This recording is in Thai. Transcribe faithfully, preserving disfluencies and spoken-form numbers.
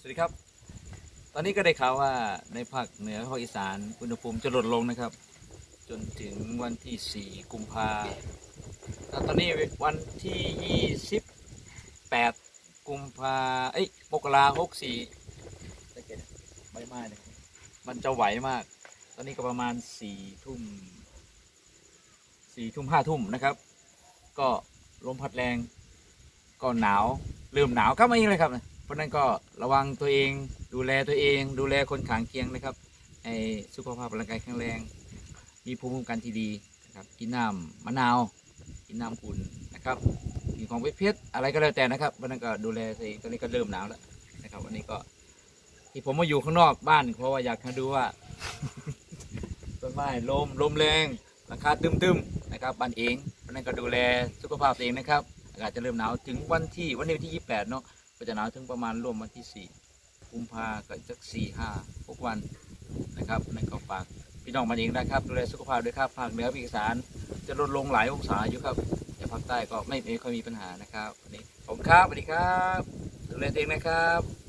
วัสดีครับตอนนี้ก็ได้ข่าวว่าในภาคเหนือภาคอีสานอุณหภูมิจะลดลงนะครับจนถึงวันที่สี่กุมภาตอนนี้วันที่ยี่สิบแปดกุมภาเอ้ยมกราหกสี่ได้เกณฑ์ใบไม้เลยมันจะไหวมากตอนนี้ก็ประมาณสี่ทุ่มสี่ทุ่มห้าทุ่มนะครับก็ลมพัดแรงก็หนาวเริ่มหนาวก็มาอีกเลยครับเพราะนั้นก็ระวังตัวเองดูแลตัวเองดูแลคนข้างเคียงนะครับให้สุขภาพร่างกายแข็งแรงมีภูมิคุ้มกันที่ดีนะครับกินน้ำมะนาวกินน้ำอุ่นนะครับกินของเพชรอะไรก็แล้วแต่นะครับเพราะนั้นก็ดูแลตัวเองตอนนี้ก็เริ่มหนาวแล้วนะครับวันนี้ก็ที่ผมมาอยู่ข้างนอกบ้านเพราะว่าอยากให้ดูว่าต้นไม้ลมลมแรงราคาตึมๆนะครับบ้านเองเพราะนั้นก็ดูแลสุขภาพตัวเองนะครับอากาศจะเริ่มหนาวถึงวันที่วันนี้วันที่ยี่สิบแปดเนาะก็จะหนาวถึงประมาณรวมวันที่สี่กุมภาก็จะสี่ห้าหกวันนะครับนั่นก็ฝากพี่น้องมาเองนะครับดูแลสุขภาพด้วยครับภาคเหนือภาคอีสานจะลดลงหลายองศาอยู่ครับแต่ภาคใต้ก็ไม่ไม่ค่อยมีปัญหานะครับวันนี้ผมครับสวัสดีครับดูแลตัวเองนะครับ